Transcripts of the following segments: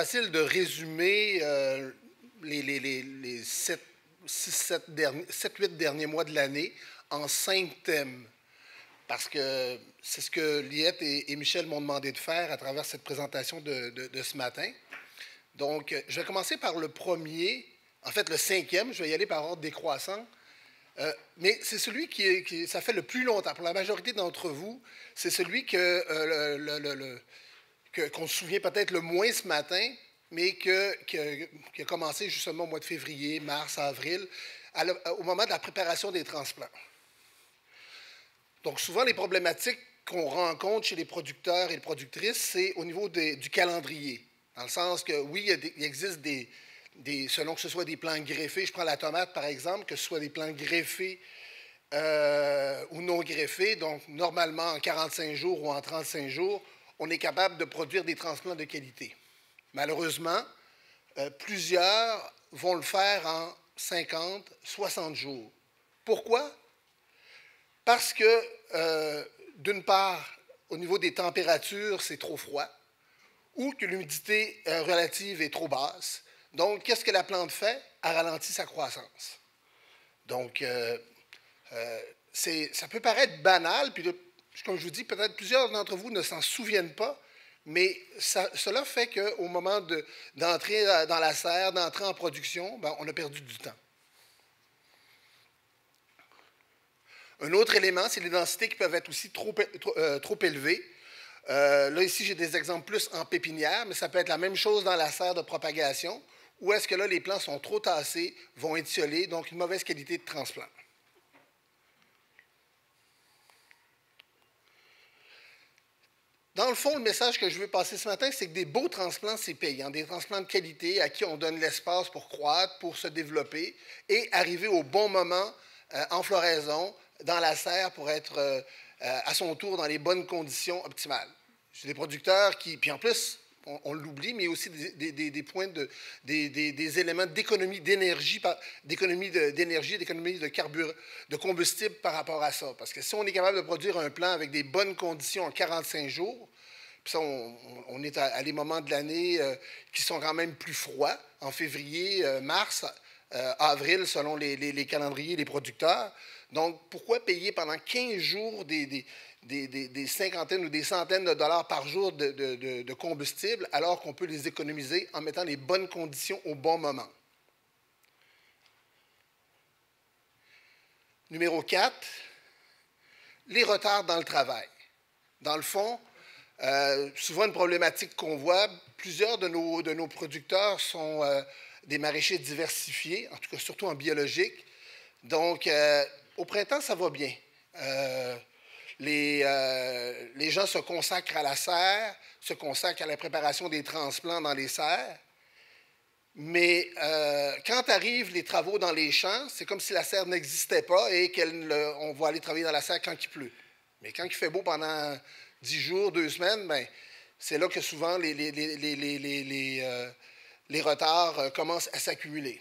facile de résumer les 7-8 derniers mois de l'année en 5 thèmes. Parce que c'est ce que Liette et Michel m'ont demandé de faire à travers cette présentation de ce matin. Donc, je vais commencer par le premier, en fait le 5e, je vais y aller par ordre décroissant. Mais c'est celui ça fait le plus longtemps. Pour la majorité d'entre vous, c'est celui qu'on se souvient peut-être le moins ce matin, mais qui a commencé justement au mois de février, mars, avril, au moment de la préparation des transplants. Donc, souvent, les problématiques qu'on rencontre chez les producteurs et les productrices, c'est au niveau du calendrier. Dans le sens que, oui, il existe selon que ce soit des plants greffés, je prends la tomate, par exemple, que ce soit des plants greffés ou non greffés, donc normalement en 45 jours ou en 35 jours, on est capable de produire des transplants de qualité. Malheureusement, plusieurs vont le faire en 50, 60 jours. Pourquoi? Parce que, d'une part, au niveau des températures, c'est trop froid, ou que l'humidité relative est trop basse. Donc, qu'est-ce que la plante fait? Elle ralentit sa croissance. Donc, ça peut paraître banal, puis comme je vous dis, peut-être plusieurs d'entre vous ne s'en souviennent pas, mais cela fait qu'au moment d'entrer dans la serre, d'entrer en production, ben, on a perdu du temps. Un autre élément, c'est les densités qui peuvent être aussi trop élevées. Là, ici, j'ai des exemples plus en pépinière, mais ça peut être la même chose dans la serre de propagation, où est-ce que là, les plants sont trop tassés, vont étioler, donc une mauvaise qualité de transplant. Dans le fond, le message que je veux passer ce matin, c'est que des beaux transplants, c'est payant. Des transplants de qualité à qui on donne l'espace pour croître, pour se développer et arriver au bon moment en floraison, dans la serre pour être à son tour dans les bonnes conditions optimales. J'ai des producteurs puis en plus, on l'oublie, mais aussi des points des éléments d'économie d'énergie, d'économie de combustible par rapport à ça. Parce que si on est capable de produire un plant avec des bonnes conditions en 45 jours, puis ça, on est à des moments de l'année qui sont quand même plus froids, en février, mars, avril, selon les calendriers des producteurs. Donc, pourquoi payer pendant 15 jours des cinquantaines ou des centaines de dollars par jour de combustible alors qu'on peut les économiser en mettant les bonnes conditions au bon moment? Numéro 4, les retards dans le travail. Dans le fond, souvent une problématique qu'on voit, plusieurs de nos producteurs sont des maraîchers diversifiés, en tout cas surtout en biologique. Donc, au printemps, ça va bien. Les gens se consacrent à la serre, se consacrent à la préparation des transplants dans les serres. Mais quand arrivent les travaux dans les champs, c'est comme si la serre n'existait pas et qu'on va aller travailler dans la serre quand il pleut. Mais quand il fait beau pendant 10 jours, 2 semaines, ben, c'est là que souvent les retards commencent à s'accumuler.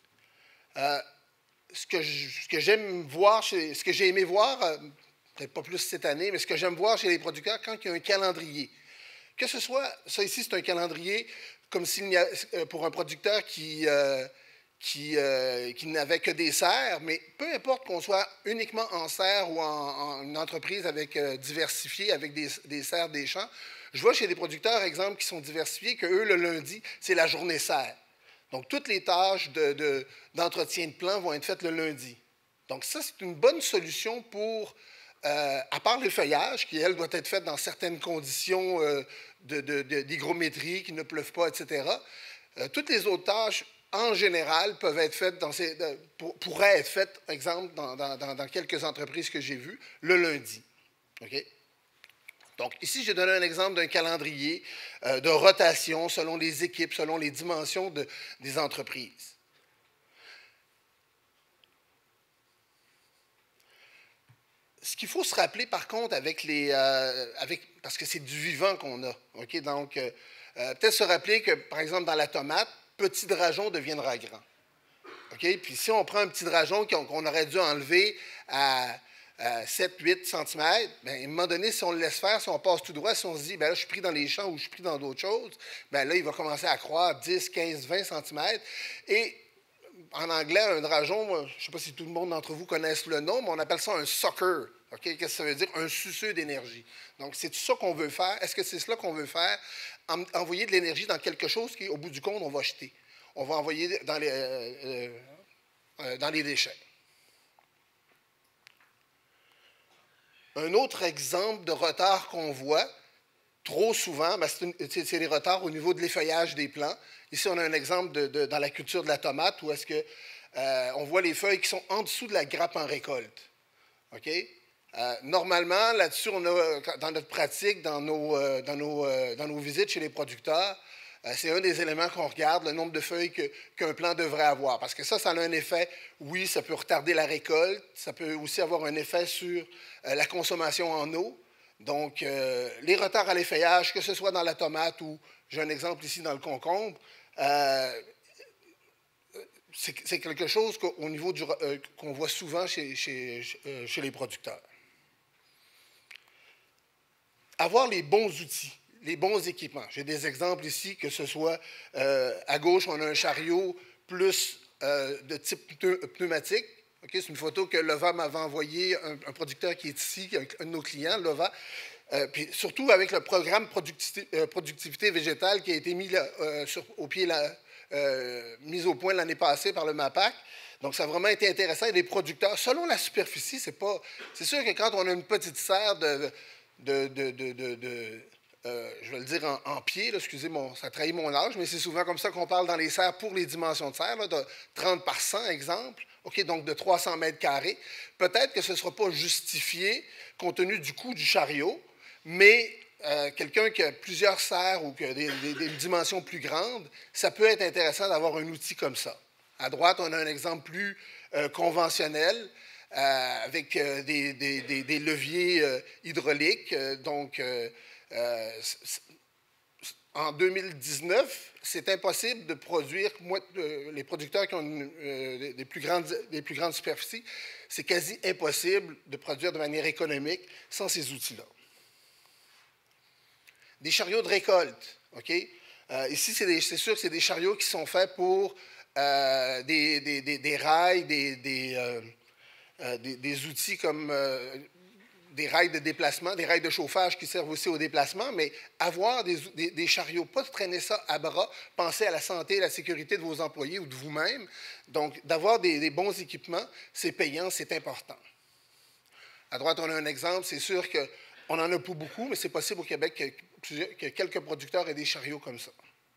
Ce que j'aime voir, ce que j'ai aimé voir, peut-être pas plus cette année, mais ce que j'aime voir chez les producteurs, quand il y a un calendrier, que ce soit, ça ici c'est un calendrier comme pour un producteur qui n'avait que des serres, mais peu importe qu'on soit uniquement en serre ou en une entreprise diversifiée avec des serres des champs, je vois chez des producteurs, exemple, qui sont diversifiés, qu'eux, le lundi, c'est la journée serre. Donc, toutes les tâches d'entretien de plants vont être faites le lundi. Donc, ça, c'est une bonne solution pour, à part le feuillage, qui, elle, doit être faite dans certaines conditions d'hygrométrie, qui ne pleuvent pas, etc. Toutes les autres tâches, en général, peuvent être faites pourraient être faites, par exemple, dans quelques entreprises que j'ai vues, le lundi. OK? Donc, ici, j'ai donné un exemple d'un calendrier de rotation selon les équipes, selon les dimensions des entreprises. Ce qu'il faut se rappeler, par contre, parce que c'est du vivant qu'on a, okay? Donc, peut-être se rappeler que, par exemple, dans la tomate, petit drageon deviendra grand. Okay? Puis si on prend un petit drageon qu'on aurait dû enlever 7, 8 cm, bien, à un moment donné, si on le laisse faire, si on passe tout droit, si on se dit, bien là, je suis pris dans les champs ou je suis pris dans d'autres choses, bien là, il va commencer à croître 10, 15, 20 cm. Et en anglais, un drageon, je ne sais pas si tout le monde d'entre vous connaissent le nom, mais on appelle ça un sucker. Okay? Qu'est-ce que ça veut dire? Un suceux d'énergie. Donc, c'est ça qu'on veut faire. Est-ce que c'est cela qu'on veut faire? Envoyer de l'énergie dans quelque chose qui, au bout du compte, on va jeter. On va envoyer dans les déchets. Un autre exemple de retard qu'on voit trop souvent, ben c'est les retards au niveau de l'effeuillage des plants. Ici, on a un exemple dans la culture de la tomate où est-ce que on voit les feuilles qui sont en dessous de la grappe en récolte. OK? Normalement, là-dessus, on a, dans notre pratique, dans nos visites chez les producteurs, c'est un des éléments qu'on regarde, le nombre de feuilles qu'un plant devrait avoir. Parce que ça a un effet, oui, ça peut retarder la récolte, ça peut aussi avoir un effet sur la consommation en eau. Donc, les retards à l'effeuillage, que ce soit dans la tomate ou, j'ai un exemple ici dans le concombre, c'est quelque chose qu'au niveau qu'on voit souvent chez les producteurs. Avoir les bons outils, les bons équipements. J'ai des exemples ici, que ce soit à gauche, on a un chariot plus de type pneumatique. Okay, c'est une photo que Lova m'avait envoyée, un producteur qui est ici, un de nos clients, Lova. Puis surtout avec le programme productivité végétale qui a été mis mis au point l'année passée par le MAPAC. Donc, ça a vraiment été intéressant. Et les producteurs, selon la superficie, c'est sûr que quand on a une petite serre je vais le dire en pied, là, excusez, ça trahit mon âge, mais c'est souvent comme ça qu'on parle dans les serres pour les dimensions de serre, là, de 30 par 100, exemple, okay, donc de 300 mètres carrés. Peut-être que ce ne sera pas justifié compte tenu du coût du chariot, mais quelqu'un qui a plusieurs serres ou qui a des dimensions plus grandes, ça peut être intéressant d'avoir un outil comme ça. À droite, on a un exemple plus conventionnel, avec des leviers hydrauliques. En 2019, c'est impossible de produire, les producteurs qui ont des plus grandes superficies, c'est quasi impossible de produire de manière économique sans ces outils-là. Des chariots de récolte. Okay? Ici, c'est sûr que c'est des chariots qui sont faits pour des rails, des outils comme des rails de déplacement, des rails de chauffage qui servent aussi au déplacement, mais avoir des chariots, pas traîner ça à bras, penser à la santé et à la sécurité de vos employés ou de vous-même. Donc, d'avoir des bons équipements, c'est payant, c'est important. À droite, on a un exemple. C'est sûr qu'on n'en a pas beaucoup, mais c'est possible au Québec que quelques producteurs aient des chariots comme ça.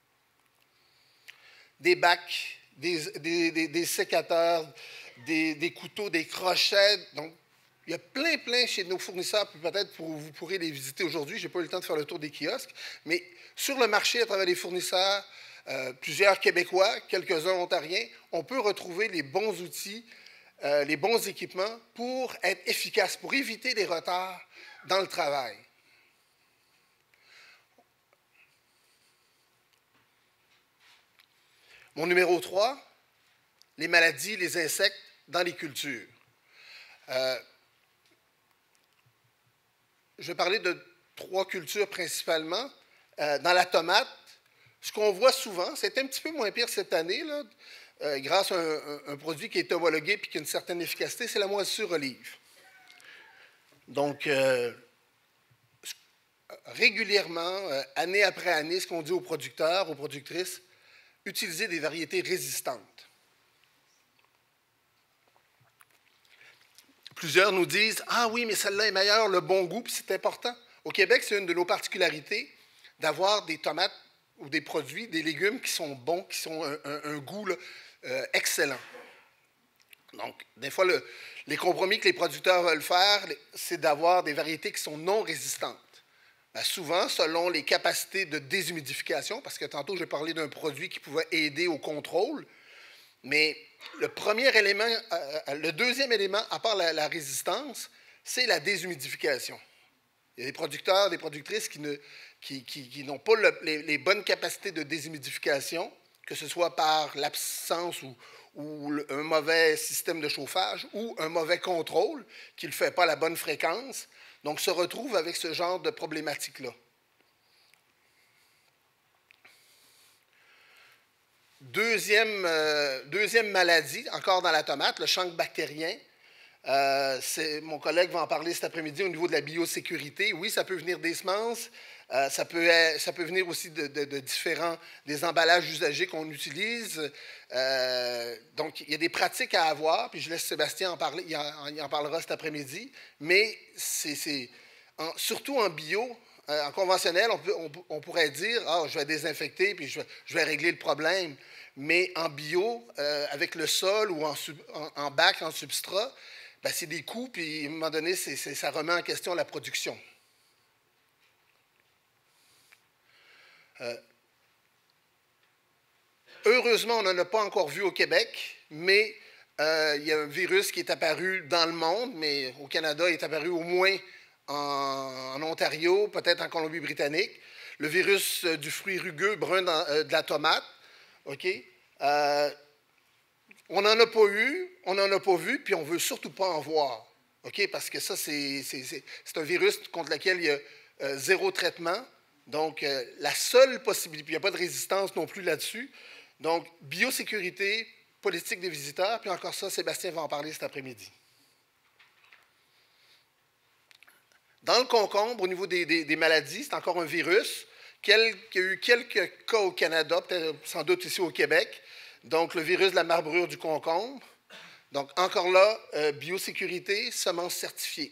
Des bacs, des sécateurs, des couteaux, des crochets. Donc, il y a plein chez nos fournisseurs, peut-être vous pourrez les visiter aujourd'hui. Je n'ai pas eu le temps de faire le tour des kiosques, mais sur le marché, à travers les fournisseurs, plusieurs Québécois, quelques-uns ontariens, on peut retrouver les bons outils, les bons équipements pour être efficace, pour éviter les retards dans le travail. Mon numéro 3, les maladies, les insectes dans les cultures. Je vais parler de 3 cultures principalement. Dans la tomate, ce qu'on voit souvent, c'est un petit peu moins pire cette année, là, grâce à un produit qui est homologué et qui a une certaine efficacité, c'est la moisissure olive. Donc, régulièrement, année après année, ce qu'on dit aux producteurs, aux productrices, utiliser des variétés résistantes. Plusieurs nous disent « Ah oui, mais celle-là est meilleure, le bon goût, puis c'est important. » Au Québec, c'est une de nos particularités d'avoir des tomates ou des produits, des légumes qui sont bons, qui ont un goût là, excellent. Donc, des fois, les compromis que les producteurs veulent faire, c'est d'avoir des variétés qui sont non résistantes. Ben, souvent, selon les capacités de déshumidification, parce que tantôt, j'ai parlé d'un produit qui pouvait aider au contrôle, mais le premier élément, le deuxième élément, à part la résistance, c'est la déshumidification. Il y a des producteurs, des productrices qui n'ont pas les bonnes capacités de déshumidification que ce soit par l'absence ou un mauvais système de chauffage ou un mauvais contrôle qui ne fait pas à la bonne fréquence. Donc, se retrouve avec ce genre de problématique-là. Deuxième maladie, encore dans la tomate, le chancre bactérien. Mon collègue va en parler cet après-midi au niveau de la biosécurité. Oui, ça peut venir des semences, ça peut venir aussi des emballages usagés qu'on utilise. Donc, il y a des pratiques à avoir, puis je laisse Sébastien en parler, il en parlera cet après-midi, mais surtout en bio, en conventionnel, on pourrait dire « Ah, je vais désinfecter, puis je vais régler le problème ». Mais en bio, avec le sol ou en bac, en substrat, ben, c'est des coûts, puis à un moment donné, ça remet en question la production. Heureusement, on n'en a pas encore vu au Québec, mais il y a un virus qui est apparu dans le monde, mais au Canada, il est apparu au moins en Ontario, peut-être en Colombie-Britannique. Le virus du fruit rugueux brun de la tomate. OK? On n'en a pas eu, on n'en a pas vu, puis on ne veut surtout pas en voir. OK? Parce que ça, c'est un virus contre lequel il y a zéro traitement. Donc, la seule possibilité, puis il n'y a pas de résistance non plus là-dessus. Donc, biosécurité, politique des visiteurs, puis encore ça, Sébastien va en parler cet après-midi. Dans le concombre, au niveau des maladies, c'est encore un virus. Il y a eu quelques cas au Canada, peut-être sans doute ici au Québec. Donc, le virus de la marbrure du concombre. Donc, encore là, biosécurité, semences certifiées.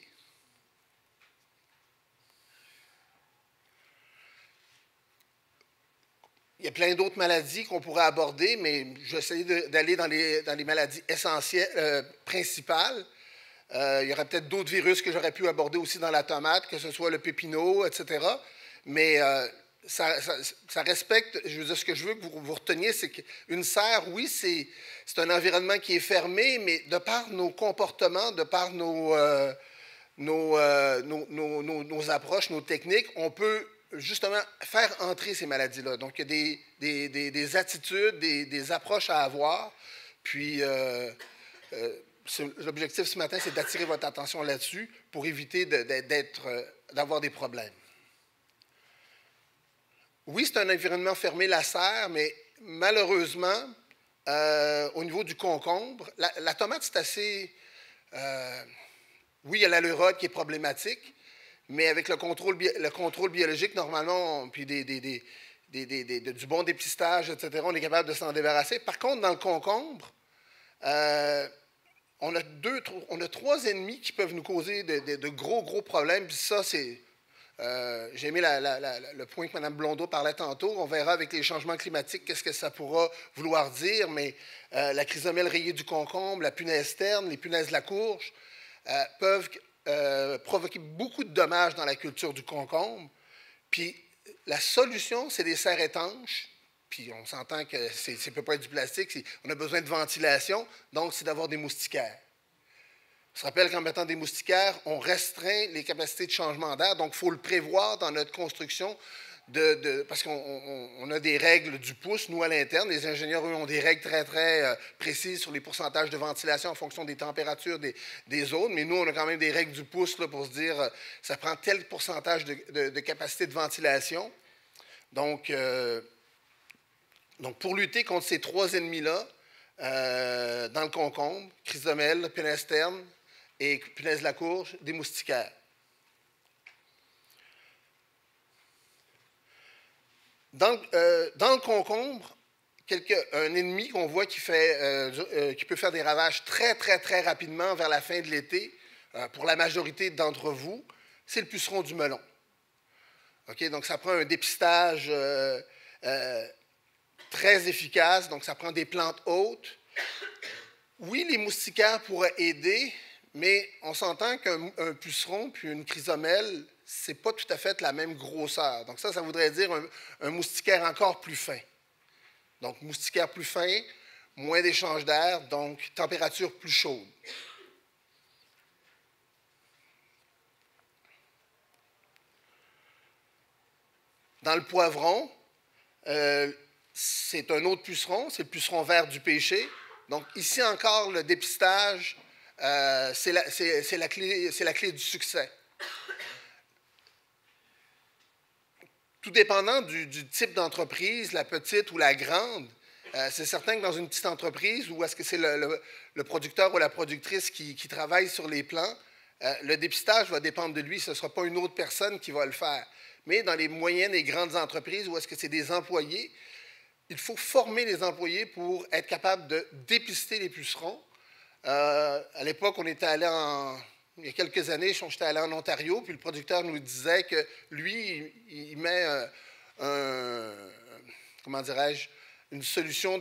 Il y a plein d'autres maladies qu'on pourrait aborder, mais je vais essayer d'aller dans les maladies essentielles, principales. Il y aurait peut-être d'autres virus que j'aurais pu aborder aussi dans la tomate, que ce soit le pépino, etc. Mais ça respecte, je veux dire, ce que je veux que vous reteniez, c'est qu'une serre, oui, c'est un environnement qui est fermé, mais de par nos comportements, de par nos approches, nos techniques, on peut justement faire entrer ces maladies-là. Donc, il y a des attitudes, des approches à avoir. Puis, l'objectif ce matin, c'est d'attirer votre attention là-dessus pour éviter d'avoir des problèmes. Oui, c'est un environnement fermé, la serre, mais malheureusement, au niveau du concombre, la tomate, c'est assez... oui, il y a l'aleurote qui est problématique, mais avec le contrôle biologique, normalement, puis du bon dépistage, etc., on est capable de s'en débarrasser. Par contre, dans le concombre, on a 3 ennemis qui peuvent nous causer de gros problèmes. Puis ça, c'est... j'ai aimé le point que Mme Blondeau parlait tantôt. On verra avec les changements climatiques qu'est-ce que ça pourra vouloir dire, mais la chrysomèle rayée du concombre, la punaise terne, les punaises de la courge peuvent provoquer beaucoup de dommages dans la culture du concombre. Puis la solution, c'est des serres étanches. Puis on s'entend que ça ne peut pas être du plastique. On a besoin de ventilation, donc c'est d'avoir des moustiquaires. On se rappelle qu'en mettant des moustiquaires, on restreint les capacités de changement d'air. Donc, il faut le prévoir dans notre construction, parce qu'on a des règles du pouce, nous, à l'interne. Les ingénieurs, eux, ont des règles très précises sur les pourcentages de ventilation en fonction des températures des zones. Mais nous, on a quand même des règles du pouce là, pour se dire ça prend tel pourcentage de capacité de ventilation. Donc, pour lutter contre ces 3 ennemis-là, dans le concombre, chrysomèle, punaise terne et punaise de la courge, des moustiquaires. Dans le concombre, un ennemi qu'on voit qui peut faire des ravages très rapidement vers la fin de l'été, pour la majorité d'entre vous, c'est le puceron du melon. Okay? Donc, ça prend un dépistage très efficace, donc ça prend des plantes hautes. Oui, les moustiquaires pourraient aider, mais on s'entend qu'un puceron puis une chrysomèle, ce n'est pas tout à fait la même grosseur. Donc ça voudrait dire un moustiquaire encore plus fin. Donc moustiquaire plus fin, moins d'échange d'air, donc température plus chaude. Dans le poivron, c'est un autre puceron, c'est le puceron vert du pêcher. Donc, ici encore, le dépistage, c'est la clé du succès. Tout dépendant du type d'entreprise, la petite ou la grande, c'est certain que dans une petite entreprise où est-ce que c'est le producteur ou la productrice qui travaille sur les plans, le dépistage va dépendre de lui, ce ne sera pas une autre personne qui va le faire. Mais dans les moyennes et grandes entreprises où est-ce que c'est des employés, il faut former les employés pour être capable de dépister les pucerons. À l'époque, on était allé il y a quelques années, j'étais allé en Ontario, puis le producteur nous disait que lui, il met comment dirais-je, une solution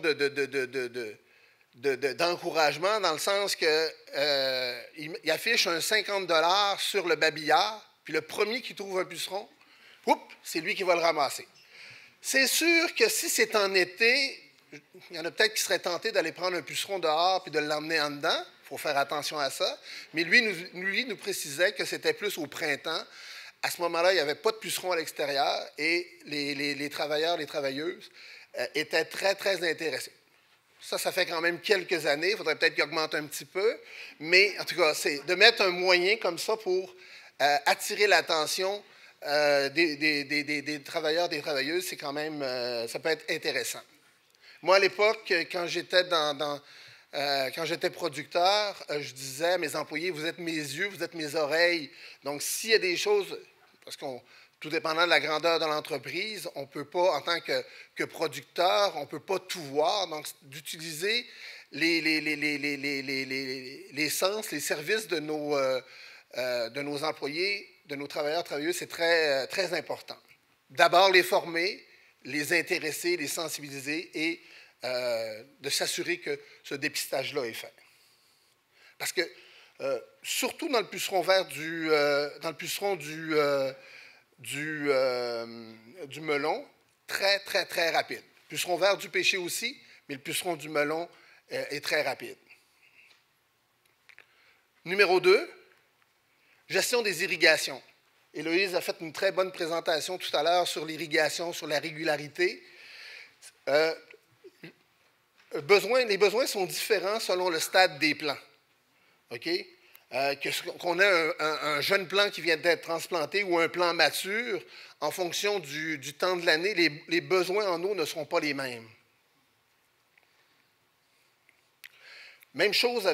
d'encouragement dans le sens qu'il affiche un 50 $ sur le babillard, puis le premier qui trouve un puceron, c'est lui qui va le ramasser. C'est sûr que si c'est en été, il y en a peut-être qui seraient tentés d'aller prendre un puceron dehors puis de l'emmener en dedans. Il faut faire attention à ça. Mais lui nous précisait que c'était plus au printemps. À ce moment-là, il n'y avait pas de puceron à l'extérieur et les travailleurs, les travailleuses étaient très, très intéressés. Ça fait quand même quelques années. Il faudrait peut-être qu'il augmente un petit peu. Mais en tout cas, c'est de mettre un moyen comme ça pour attirer l'attention des travailleurs, des travailleuses, c'est quand même, ça peut être intéressant. Moi, à l'époque, quand j'étais quand j'étais producteur, je disais à mes employés, vous êtes mes yeux, vous êtes mes oreilles. Donc, s'il y a des choses, parce que tout dépendant de la grandeur de l'entreprise, on ne peut pas, en tant que producteur, on ne peut pas tout voir. Donc, d'utiliser les sens, les services de nos employés, de nos travailleurs, travailleuses, c'est très, très important. D'abord, les former, les intéresser, les sensibiliser et de s'assurer que ce dépistage-là est fait. Parce que, surtout dans le puceron vert dans le puceron du melon, très, très, très rapide. Le puceron vert du pêcher aussi, mais le puceron du melon est très rapide. Numéro 2, gestion des irrigations. Héloïse a fait une très bonne présentation tout à l'heure sur l'irrigation, sur la régularité. Les besoins sont différents selon le stade des plants. OK? Qu'on ait un jeune plant qui vient d'être transplanté ou un plant mature, en fonction du temps de l'année, les besoins en eau ne seront pas les mêmes. Même chose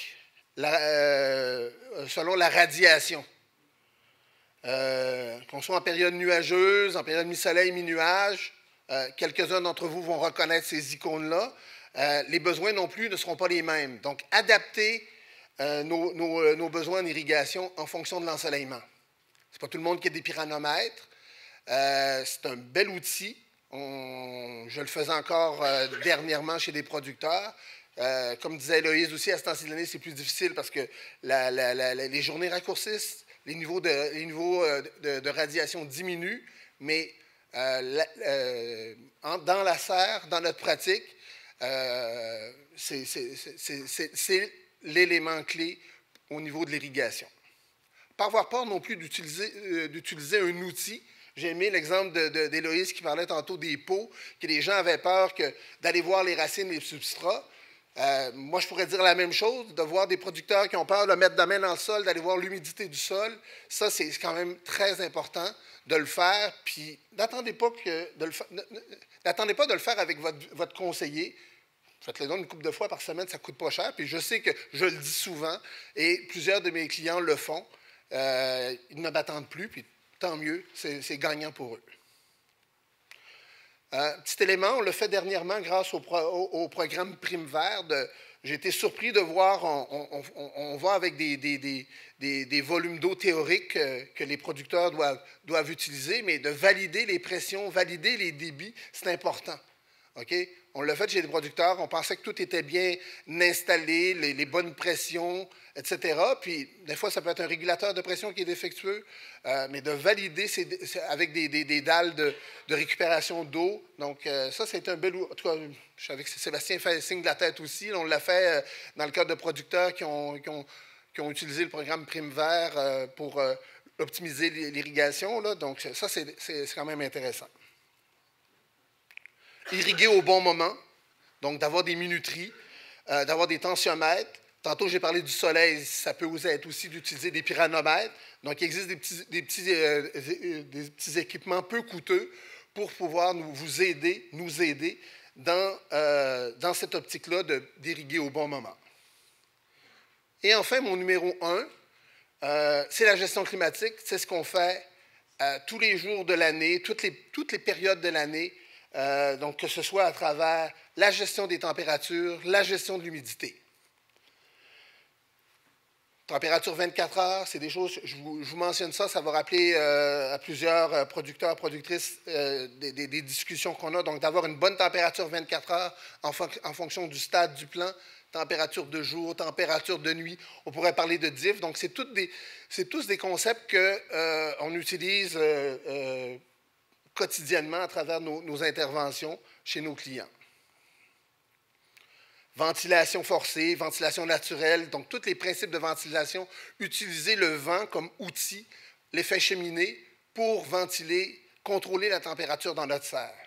selon la radiation. Qu'on soit en période nuageuse, en période mi-soleil, mi-nuage, quelques-uns d'entre vous vont reconnaître ces icônes-là. Les besoins non plus ne seront pas les mêmes. Donc, adapter nos besoins en irrigation en fonction de l'ensoleillement. Ce n'est pas tout le monde qui a des pyranomètres. C'est un bel outil. Je le faisais encore dernièrement chez des producteurs. Comme disait Héloïse aussi, à ce temps-ci de l'année, c'est plus difficile parce que les journées raccourcissent, les niveaux de radiation diminuent, mais dans la serre, dans notre pratique, c'est l'élément clé au niveau de l'irrigation. Pas avoir peur non plus d'utiliser un outil. J'ai aimé l'exemple d'Héloïse qui parlait tantôt des pots, que les gens avaient peur d'aller voir les racines et les substrats. Moi, je pourrais dire la même chose, de voir des producteurs qui ont peur de mettre la main dans le sol, d'aller voir l'humidité du sol. Ça, c'est quand même très important de le faire. Puis, n'attendez pas de le faire avec votre conseiller. Faites-le donc une couple de fois par semaine, ça ne coûte pas cher. Puis, je sais que je le dis souvent et plusieurs de mes clients le font. Ils ne m'attendent plus, puis tant mieux, c'est gagnant pour eux. Petit élément, on l'a fait dernièrement grâce au programme Prime Vert. J'ai été surpris de voir, on va avec des volumes d'eau théoriques que les producteurs doivent utiliser, mais de valider les pressions, valider les débits, c'est important. Okay? On l'a fait chez les producteurs, on pensait que tout était bien installé, les bonnes pressions, etc. Puis, des fois, ça peut être un régulateur de pression qui est défectueux, mais de valider avec des dalles de récupération d'eau. Donc, ça, c'est un bel... En tout cas, je savais que Sébastien fait signe de la tête aussi. On l'a fait dans le cadre de producteurs qui ont utilisé le programme Prime Vert pour optimiser l'irrigation. Donc, ça, c'est quand même intéressant. irriguer au bon moment, donc d'avoir des minuteries, d'avoir des tensiomètres. Tantôt, j'ai parlé du soleil, ça peut aussi être aussi d'utiliser des pyranomètres. Donc, il existe des petits équipements peu coûteux pour pouvoir nous aider dans cette optique-là d'irriguer au bon moment. Et enfin, mon numéro 1, c'est la gestion climatique. C'est ce qu'on fait tous les jours de l'année, toutes les périodes de l'année, donc que ce soit à travers la gestion des températures, la gestion de l'humidité. Température 24 heures, c'est des choses, je vous mentionne ça, ça va rappeler à plusieurs producteurs, productrices des discussions qu'on a. Donc, d'avoir une bonne température 24 heures en fonction du stade du plant, température de jour, température de nuit. On pourrait parler de diff. Donc, c'est tous des concepts qu'on utilise quotidiennement à travers nos interventions chez nos clients. Ventilation forcée, ventilation naturelle, donc tous les principes de ventilation, utiliser le vent comme outil, l'effet cheminée, pour ventiler, contrôler la température dans notre serre.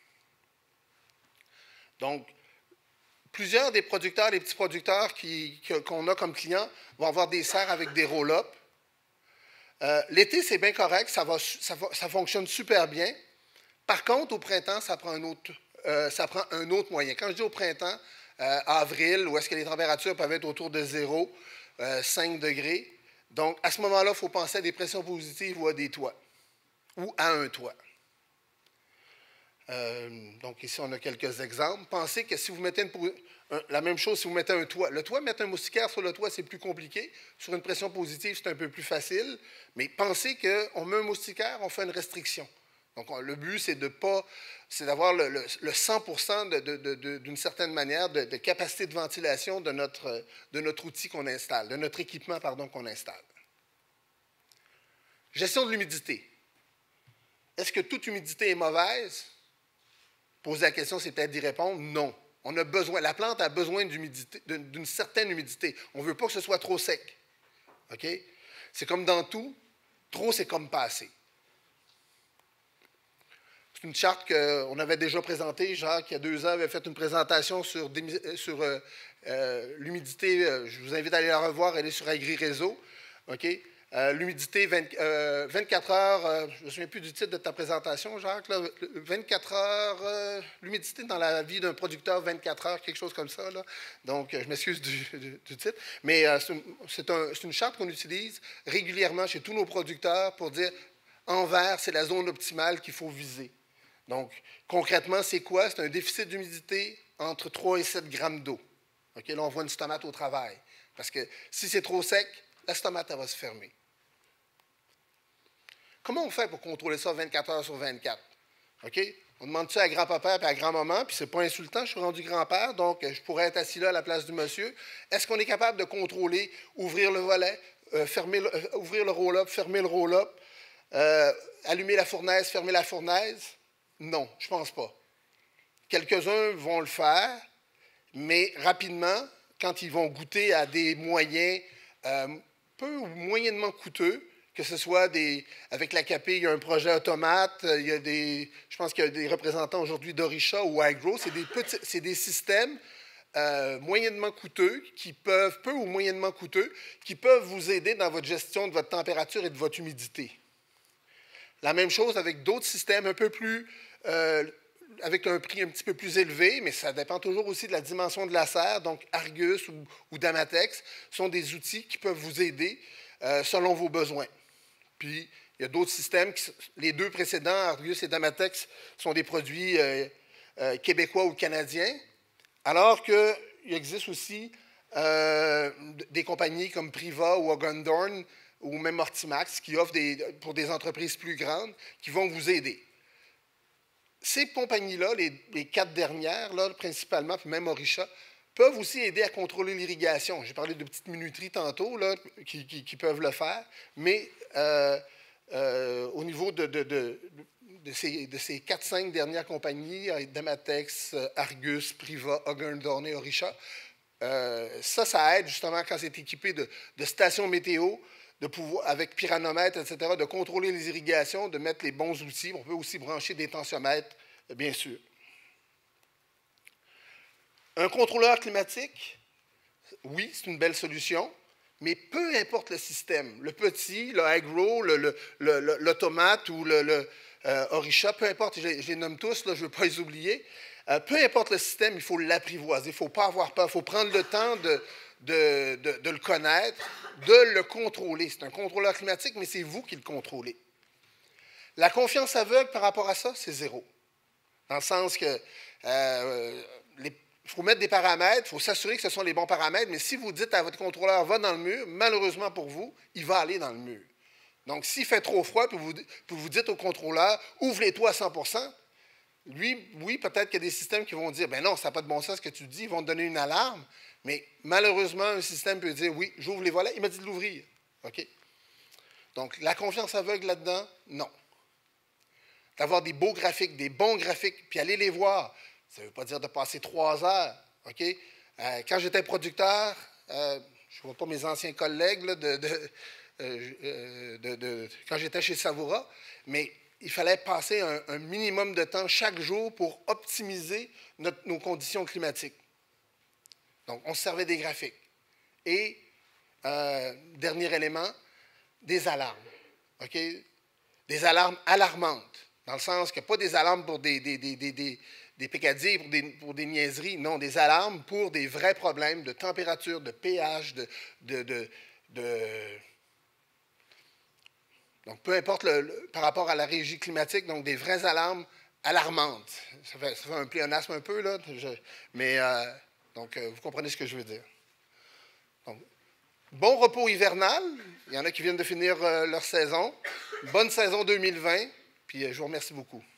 Donc, plusieurs des producteurs, les petits producteurs qu'on a comme clients, vont avoir des serres avec des roll-up. L'été, c'est bien correct, ça fonctionne super bien. Par contre, au printemps, ça prend un autre moyen. Quand je dis au printemps, avril, où est-ce que les températures peuvent être autour de 0, 5 degrés. Donc, à ce moment-là, il faut penser à des pressions positives ou à des toits, ou à un toit. Donc, ici, on a quelques exemples. Pensez que si vous mettez la même chose si vous mettez un toit. Le toit, mettre un moustiquaire sur le toit, c'est plus compliqué. Sur une pression positive, c'est un peu plus facile. Mais pensez qu'on met un moustiquaire, on fait une restriction. Donc, le but, c'est d'avoir le 100% d'une certaine manière de capacité de ventilation de notre outil qu'on installe, de notre équipement, qu'on installe. Gestion de l'humidité. Est-ce que toute humidité est mauvaise? Poser la question, c'est peut-être d'y répondre. Non. La plante a besoin d'une certaine humidité. On ne veut pas que ce soit trop sec. OK? C'est comme dans tout. Trop, c'est comme pas assez. C'est une charte qu'on avait déjà présentée. Jacques, il y a 2 ans, avait fait une présentation sur l'humidité. Je vous invite à aller la revoir. Elle est sur AgriRéseau. OK? L'humidité, 24 heures, je ne me souviens plus du titre de ta présentation, Jacques. Là, 24 heures, l'humidité dans la vie d'un producteur, 24 heures, quelque chose comme ça. Là. Donc, je m'excuse du titre. Mais c'est une charte qu'on utilise régulièrement chez tous nos producteurs pour dire, en vert, c'est la zone optimale qu'il faut viser. Donc, concrètement, c'est quoi? C'est un déficit d'humidité entre 3 et 7 grammes d'eau. OK, là, on voit une stomate au travail. Parce que si c'est trop sec, la stomate, elle va se fermer. Comment on fait pour contrôler ça 24 heures sur 24? OK? On demande ça à grand-papa et à grand-maman, puis c'est pas insultant, je suis rendu grand-père, donc je pourrais être assis là à la place du monsieur. Est-ce qu'on est capable de contrôler, ouvrir le volet, ouvrir le roll-up, fermer le roll-up, allumer la fournaise, fermer la fournaise? Non, je ne pense pas. Quelques-uns vont le faire, mais rapidement, quand ils vont goûter à des moyens peu ou moyennement coûteux, que ce soit avec la CAP, il y a un projet automate, je pense qu'il y a des représentants aujourd'hui d'Orisha ou Agro, c'est des systèmes moyennement coûteux, peu ou moyennement coûteux, qui peuvent vous aider dans votre gestion de votre température et de votre humidité. La même chose avec d'autres systèmes un peu plus, avec un prix un petit peu plus élevé, mais ça dépend toujours aussi de la dimension de la serre, donc Argus ou Damatex sont des outils qui peuvent vous aider selon vos besoins. Puis, il y a d'autres systèmes, les 2 précédents, Argus et Damatex, sont des produits québécois ou canadiens, alors qu'il existe aussi des compagnies comme Priva ou Hagedorn ou même Mortimax qui offrent pour des entreprises plus grandes qui vont vous aider. Ces compagnies-là, les 4 dernières, là, principalement, puis même Orisha, peuvent aussi aider à contrôler l'irrigation. J'ai parlé de petites minuteries tantôt là, qui peuvent le faire, mais au niveau de ces 4-5 dernières compagnies, Damatex, Argus, Priva, Hagedorn et Orisha, ça aide justement quand c'est équipé de stations météo, avec pyranomètres, etc., de contrôler les irrigations, de mettre les bons outils. On peut aussi brancher des tensiomètres, bien sûr. Un contrôleur climatique, oui, c'est une belle solution, mais peu importe le système, le petit, le agro, l'automate ou le Orisha, peu importe, je les nomme tous, là, je ne veux pas les oublier, peu importe le système, il faut l'apprivoiser, il ne faut pas avoir peur, il faut prendre le temps de le connaître, de le contrôler. C'est un contrôleur climatique, mais c'est vous qui le contrôlez. La confiance aveugle par rapport à ça, c'est zéro. Dans le sens que il faut mettre des paramètres, il faut s'assurer que ce sont les bons paramètres, mais si vous dites à votre contrôleur, va dans le mur, malheureusement pour vous, il va aller dans le mur. Donc, s'il fait trop froid, puis vous dites au contrôleur, ouvre les toits à 100 lui, oui, peut-être qu'il y a des systèmes qui vont dire, ben non, ça n'a pas de bon sens ce que tu dis, ils vont te donner une alarme, mais malheureusement, un système peut dire, oui, j'ouvre les volets, il m'a dit de l'ouvrir. OK? Donc, la confiance aveugle là-dedans, non. D'avoir des beaux graphiques, des bons graphiques, puis aller les voir. Ça ne veut pas dire de passer 3 heures. OK? Quand j'étais producteur, je ne vois pas mes anciens collègues là, quand j'étais chez Savoura, mais il fallait passer un minimum de temps chaque jour pour optimiser nos conditions climatiques. Donc, on se servait des graphiques. Et, dernier élément, des alarmes. OK? Des alarmes alarmantes. Dans le sens que pas des alarmes pour des pécadilles, pour des niaiseries, non, des alarmes pour des vrais problèmes de température, de pH, donc, peu importe par rapport à la régie climatique, donc des vraies alarmes alarmantes. Ça fait un pléonasme un peu, là, mais donc, vous comprenez ce que je veux dire. Donc, bon repos hivernal. Il y en a qui viennent de finir leur saison. Bonne saison 2020. Puis je vous remercie beaucoup.